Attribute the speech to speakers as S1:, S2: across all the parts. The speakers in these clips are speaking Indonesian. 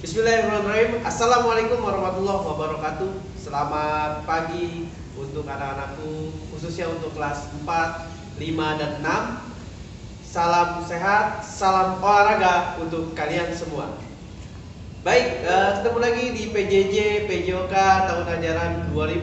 S1: Bismillahirrahmanirrahim. Assalamualaikum warahmatullahi wabarakatuh. Selamat pagi untuk anak-anakku, khususnya untuk kelas 4, 5, dan 6. Salam sehat, salam olahraga untuk kalian semua. Baik, ketemu lagi di PJJ PJOK tahun ajaran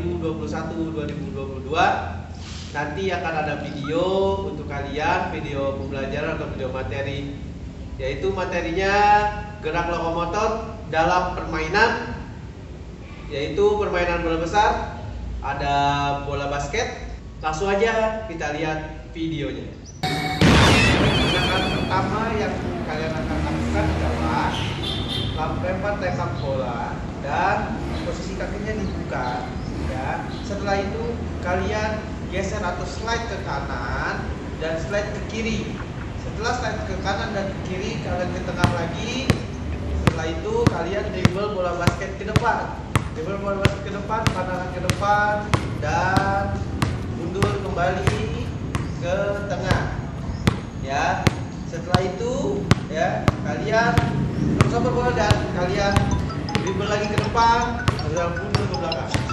S1: 2021-2022. Nanti akan ada video untuk kalian, video pembelajaran atau video materi, yaitu materinya gerak lokomotor dalam permainan, yaitu permainan bola besar, ada bola basket. Langsung aja kita lihat videonya. Gerakan pertama yang kalian akan lakukan adalah lempar tembak bola dan posisi kakinya dibuka, ya. Setelah itu kalian geser atau slide ke kanan dan slide ke kiri. Setelah slide ke kanan dan ke kiri, kalian ke tengah lagi. Setelah itu kalian dribble bola basket ke depan. Dribble bola basket ke depan, pandangan ke depan, dan mundur kembali ke tengah. Ya. Setelah itu, ya, kalian bersama bola dan kalian dribble lagi ke depan, dan mundur ke belakang.